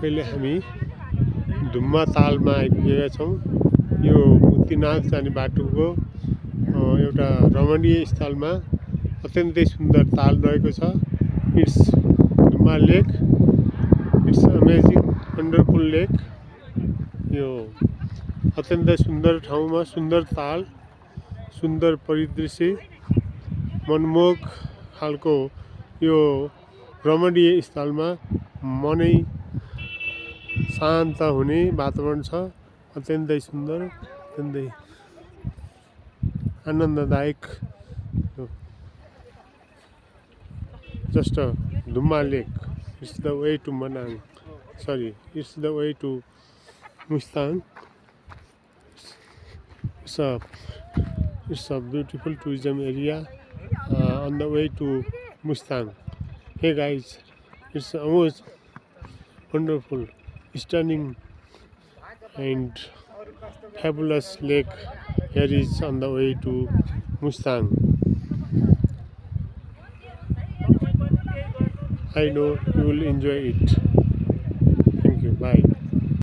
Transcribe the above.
अहिले हामी धुम्मा तालमा आइपुगेका छौँ। यो मुक्तिनाथ जाने बाटोको एउटा रमणीय स्थलमा अत्यन्तै सुन्दर ताल रहेको छ। It's Dhumba lake, it's amazing wonderful lake. यो अत्यन्तै सुन्दर ठाउँमा सुन्दर ताल, सुन्दर परिदृश्य, मनमोहक खालको यो रमणीय स्थलमा मनै शान्त हुने वातावरण छ। अत्यन्तै सुन्दर, अत्यन्तै आनन्ददायक। Just Dhumba Lake. It's the way to Manang. Sorry, it's the way to Mustang. It's a beautiful tourism area on the way to Mustang. Hey guys, it's almost wonderful, stunning and fabulous lake here is on the way to Mustang. I know you will enjoy it. Thank you. Bye.